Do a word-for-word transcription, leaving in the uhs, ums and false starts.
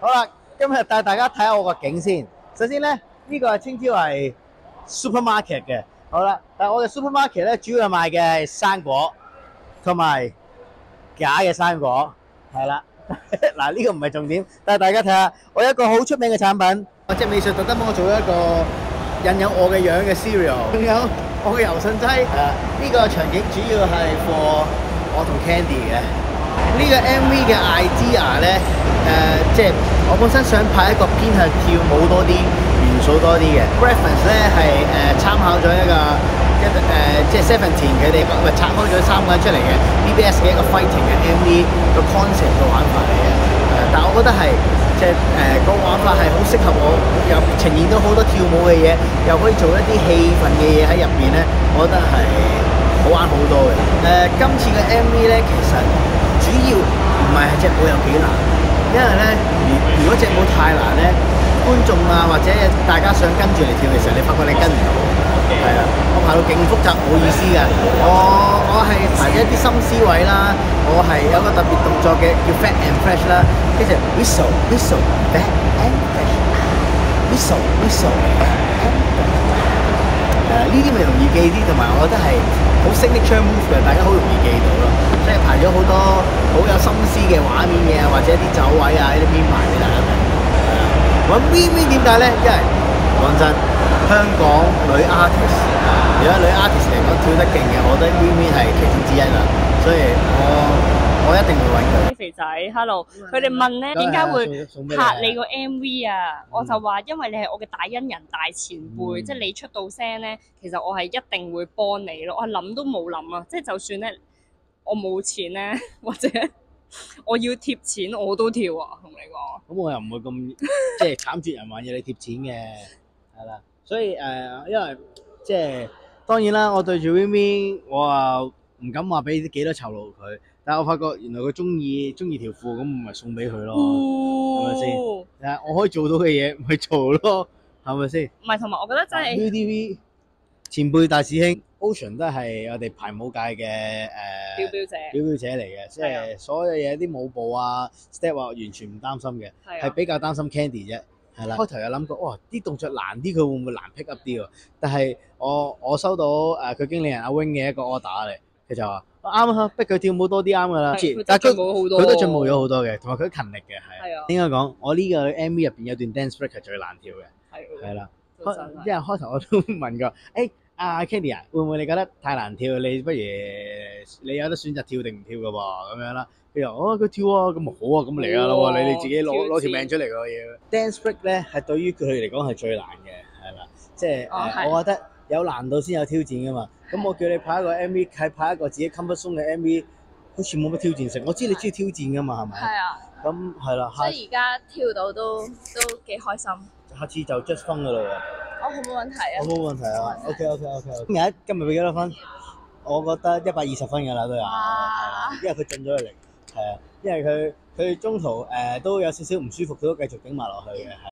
好啦，今日帶大家睇下我個景先。首先咧，呢個係稱之為 supermarket 嘅。好啦，但係我哋 supermarket 咧主要係賣嘅係生果同埋假嘅生果，係啦。嗱，呢個唔係重點，但係大家睇下，我有一個好出名嘅產品，我隻美術特登幫我做咗一個印有我嘅樣嘅 cereal， 仲有我嘅柔順劑。誒，呢個場景主要係 for 我同 Candy 嘅。呢個 M V 嘅 idea 咧，誒，即係我本身想拍一個偏向跳舞多啲、元素多啲嘅 reference 咧，係誒參考咗一個一誒即係 Seventeen 佢哋咪拆開咗三個人出嚟嘅 B B S 嘅一個 fighting 嘅 M V 個 concept 嘅玩法嚟嘅。誒，但係我覺得係即係誒個玩法係好適合我，又呈現到好多跳舞嘅嘢，又可以做一啲氣氛嘅嘢喺入邊咧，我覺得係好玩好多嘅。誒，今次嘅 M V 咧，其實主要唔係隻舞有幾難，因為咧，如如果隻舞太難咧，觀眾啊或者大家想跟住嚟跳嘅時候，你發覺你跟唔到，係啊，我排到勁複雜，冇意思㗎。我我係排咗一啲心思位啦，我係有個特別動作嘅叫 Fat and Fresh 啦，跟住 whistle whistle Fat and Fresh whistle whistle Fat and Fresh。誒呢啲咪容易記啲，同埋我覺得係好 signature move 嘅，大家好容易記到咯。所以排咗好多好有心思嘅畫面嘅，或者啲走位啊，呢啲編排俾大家睇。係啊，揾 V V 點解咧？因為講真，香港女 artist，如果女 artist 嚟講跳得勁嘅，我覺得 V V 係其中之一啦。所以我我一定會揾佢。 肥仔 ，hello，佢哋問咧點解會拍你個 M V 啊？我就話因為你係我嘅大恩人、大前輩，即係你出到聲咧，其實我係一定會幫你咯。我諗都冇諗啊，即係就算咧我冇錢咧，或者我要貼錢我都跳啊，同你講。 咁我又唔會咁即係慘絕人寰要你貼錢嘅，係啦。所以誒、呃，因為即係當然啦，我對住 V V， 我啊唔敢話俾幾多酬勞佢。但係我發覺原來佢中意中意條褲，咁咪送俾佢咯，係咪先？誒，我可以做到嘅嘢咪做咯，係咪先？ 唔係，同埋我覺得真係 V T V 前輩大師兄 Ocean 都係我哋排舞界嘅誒表表姐， 表表姐嚟嘅，即係所有嘢啲舞步啊 step 啊，完全唔擔心嘅，係比較擔心 Candy 啫。係啦，開頭有諗過，哇！啲動作難啲，佢會唔會難 pick up 啲喎？但係我我收到誒佢經理人阿 Wing 嘅一個 order 嚟，佢就話。啱啊，逼佢跳舞多啲啱噶啦。但係佢佢都進步咗好多嘅，同埋佢勤力嘅係。應該講，我呢個 M V 入邊有段 dance break 係最難跳嘅。係係啦，因為開頭我都問過，誒阿 Candy 啊，會唔會你覺得太難跳？你不如你有得選擇跳定唔跳嘅噃？咁樣啦，佢話哦佢跳啊，咁好啊，咁嚟啊啦，你你自己攞攞條命出嚟個嘢。dance break 咧係對於佢嚟講係最難嘅，係啦，即係誒，我覺得。有難度先有挑戰噶嘛，咁我叫你拍一個 M V， 係拍一個自己 comfort zone 嘅 M V， 好似冇乜挑戰性。我知你中意挑戰噶嘛，係咪？係啊。咁係啦， 所以而家跳到都都幾開心。 下次就 just fun 噶啦喎。 我好冇問題啊。 我冇問題啊。OK OK OK。今日今日俾幾多分？我覺得一百二十分噶啦都有，係啦，因為佢進咗力，係啊，因為佢佢中途誒都有少少唔舒服，佢都繼續頂埋落去嘅。